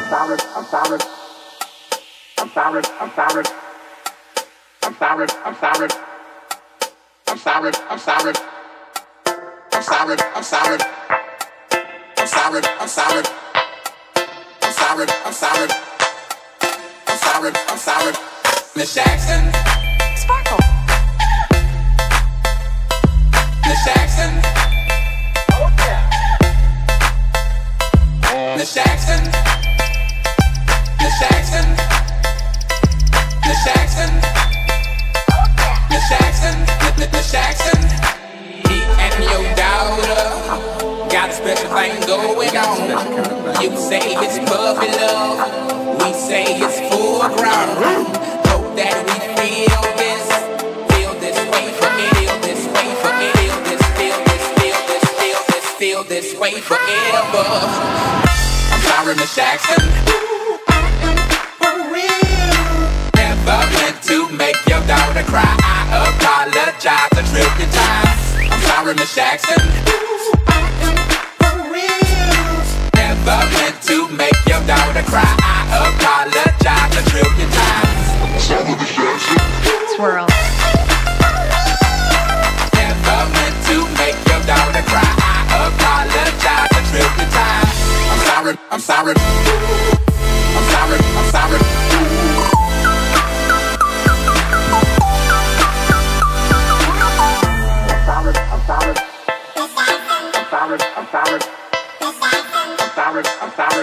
Miss Jackson, Sparkle. Miss Jackson, oh yeah. Miss Jackson, Miss Jackson, Miss Jackson, oh yeah. Miss Jackson, Miss Jackson. Me and your daughter got a special thing going on. You say it's puppy love, we say it's full grown. That we feel this way feel this way forever. I'm sorry, Miss Jackson. For real. Never meant to make your daughter cry. I apologize a trillion times. I'm sorry, Miss Jackson. For real. Never meant to make your daughter cry. I apologize a trillion times. Swirl. Never meant to make your daughter cry. I apologize a trillion times. I'm sorry, I'm sorry. I'm sorry, I'm sorry. I'm sorry, I'm sorry. I'm sorry, I'm sorry. I'm sorry, I'm sorry.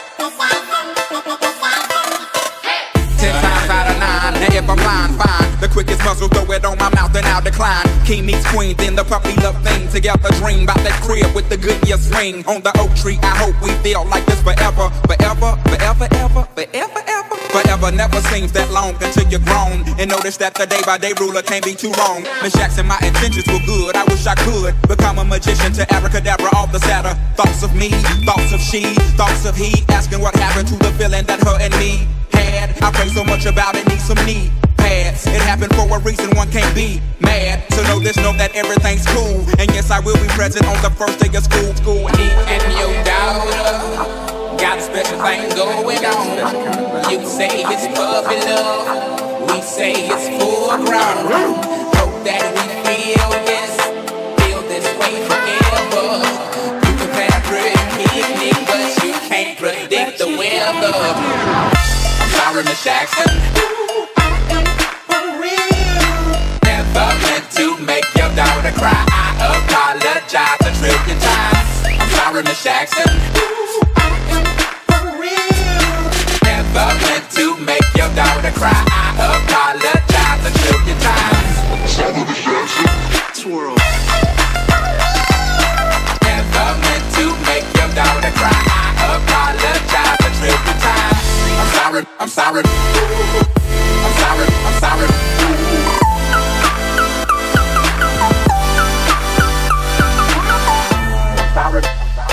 10 times out of 9, now if I'm lying, fine. The quickest muscle, throw it on my mouth and I'll decline. King meets queen, then the puppy love thing. Together dream about that crib with the Goodyear swing. On the oak tree, I hope we feel like this forever. Forever, forever, ever, forever, ever. Forever never seems that long until you're grown. And notice that the day-by-day ruler can't be too wrong. Miss Jackson, my intentions were good. I wish I could become a magician to abracadabra all the sadder. Thoughts of me, thoughts of she, thoughts of he. Asking what happened to the feeling that her and me had. I pray so much about it, need some knee pads. It happened for a reason, one can't be mad. So know this, know that everything's cool. And yes, I will be present on the first day of school. Me and your daughter got a special thing going on. You say it's puppy love, we say it's full grown. Hope that we feel this way forever. You can plan a pretty picnic, but you can't predict the weather. I'm sorry, Miss Jackson. For real. Never meant to make your daughter cry. I apologize a trillion times. I'm sorry, Miss Jackson. For real. Never meant to make your daughter cry. I apologize a trillion times. Sorry, Miss Jackson. Swirl. Never meant to make your daughter cry. I apologize a trillion times. I'm sorry, I'm sorry. I'm sorry, I'm sorry. I'm sorry.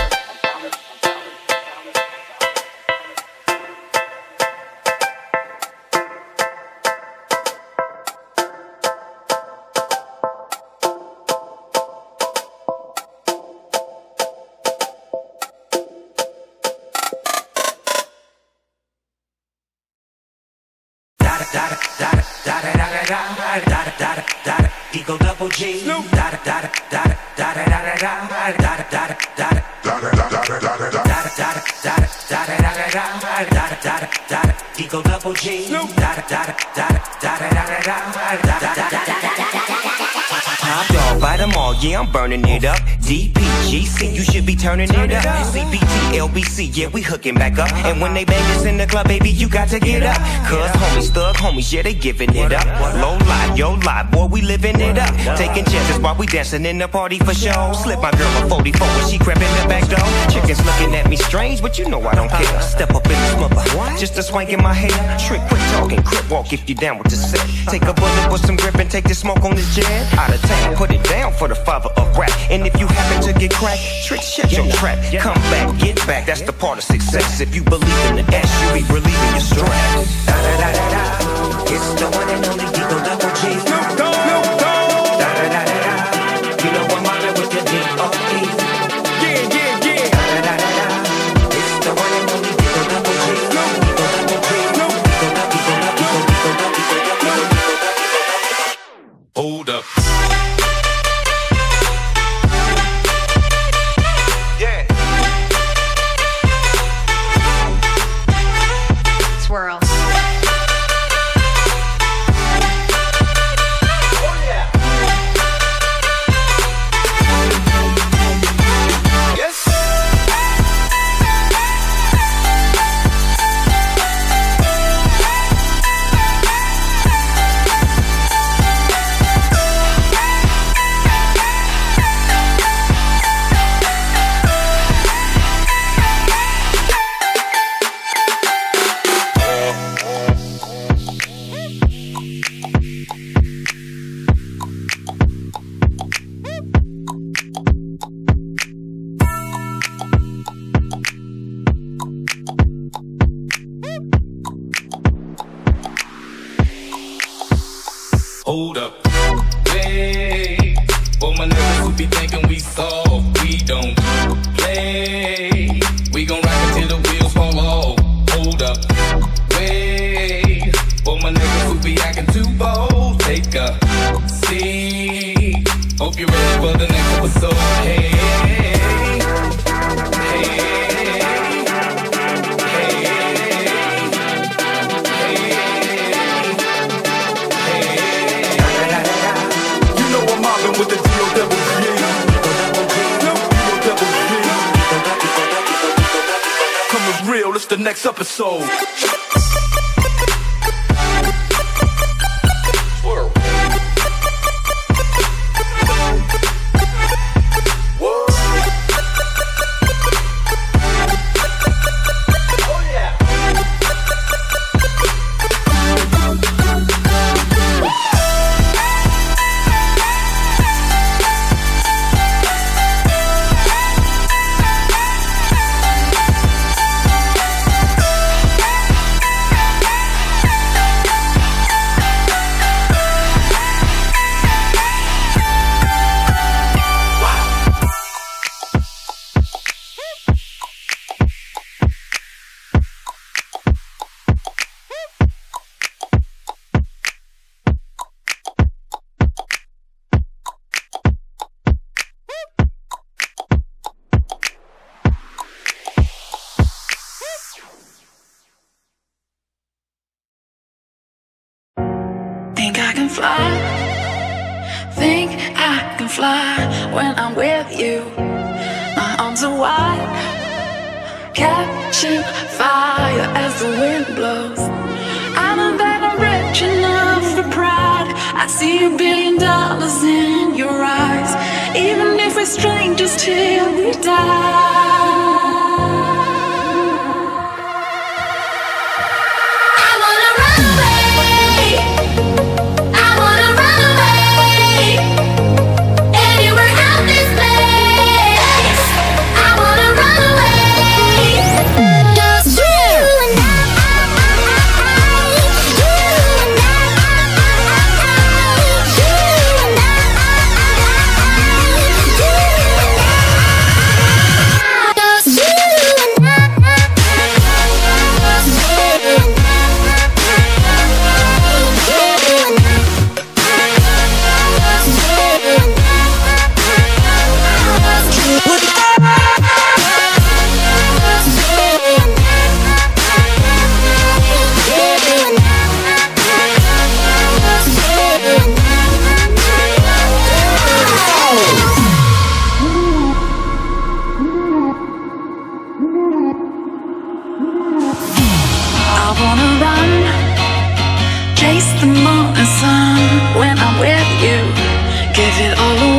Eagle double G. Eagle double G. Top dog, bite them all, yeah, I'm burning it up. DPGC, you should be turning it up. CPT, LBC, yeah, we hooking back up. And when they bang us in the club, baby, you got to get up. Cuz homies, thug homies, yeah, they giving it up. Low lie, yo lie, boy, we living it up. Taking chances while we dancing in the party for show. Slip my girl a 44 when she crept in the back door. Chickens looking at me strange, but you know I don't care. Step up in the smother, just a swank in my hair. Trick, quit talking, crip walk if you down with the set. Take a bullet with some grip and take the smoke on this jet. Out of town, put it down for the father of rap. And if you happen to get cracked, trick, shut your trap. Come back, get back, that's the part of success. If you believe in the S, you be relieving your stress. Da da da da da, it's the one and only Eagle double G. Snoop Dogg, Snoop Dogg. Da da da da da, you know I'm mobbing with the D.O.E. Yeah, yeah, yeah. Da da da da da, it's the one and only Eagle double G. Hold up. Wait. For my niggas who be thinking we soft, we don't play. We gon' rock until the wheels fall off. Hold up. Wait. For my niggas who be acting too bold, take a seat. Hope you're ready for the next episode. Hey, hey, hey. With the D-O-double-G. Coming real, it's the next episode. Think I can fly, think I can fly when I'm with you. My arms are wide, catching fire as the wind blows. I know that I'm rich enough for pride. I see $1 billion in your eyes, even if we're strangers till we die. Chase the morning sun when I'm with you. Give it all away.